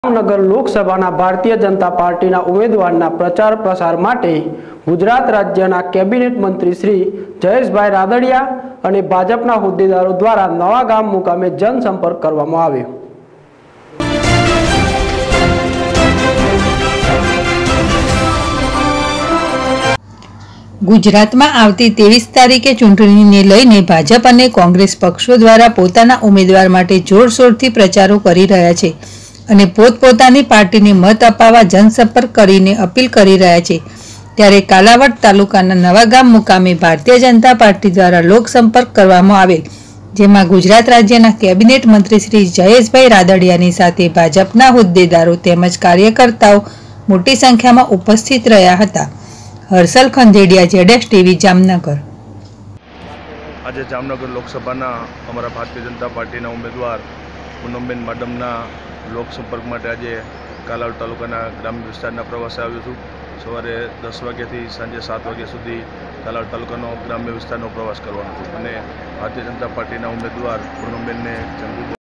જામનગર લોકસભાના ભારતીય જનતા પાર્ટીના ઉમેદવારના પ્રચાર પ્રસાર માટે ગુજરાત રાજ્યના કેબિનેટ મંત્રી શ્રી જયેશભાઈ રાદડિયા અને ભાજપના હોદ્દેદારો દ્વારા નવા ગામ મુકામે જનસંપર્ક કરવામાં આવ્યો। ગુજરાતમાં આવતી 23 તારીખે ચૂંટણીને લઈને ભાજપ અને કોંગ્રેસ પક્ષો દ્વારા પોતાના ઉમેદવાર માટે જોરશોરથી પ્રચારો કરી રહ્યા છે અને પોતપોતાની પાર્ટીને મત અપાવવા જનસંપર્ક કરીને અપીલ કરી રહ્યા છે। ત્યારે કાલાવડ તાલુકાના નવાગામ મુકામે ભારતીય જનતા પાર્ટી દ્વારા લોકસંપર્ક કરવામાં આવેલ, જેમાં ગુજરાત રાજ્યના કેબિનેટ મંત્રી શ્રી જયેશભાઈ રાદડિયાની સાથે ભાજપના હોદ્દેદારો તેમજ કાર્યકર્તાઓ મોટી સંખ્યામાં ઉપસ્થિત રહ્યા હતા। Harshal ખંડેડિયા, ZS TV, Jamnagar. આજે જામનગર લોકસભાના અમારા ભારતીય જનતા પાર્ટીના ઉમેદવાર પૂનમબેન માડમના લોકસંપર્ક માટે આજે કાલાવડ તાલુકાના ગ્રામ્ય વિસ્તારના પ્રવાસે આવ્યો છું। સવારે 10 વાગ્યાથી સાંજે 7 વાગ્યા સુધી કાલાવડ તાલુકાનો ગ્રામ્ય વિસ્તારનો પ્રવાસ કરવાનો છું અને ભારતીય જનતા પાર્ટીના ઉમેદવાર પૂનમબેનને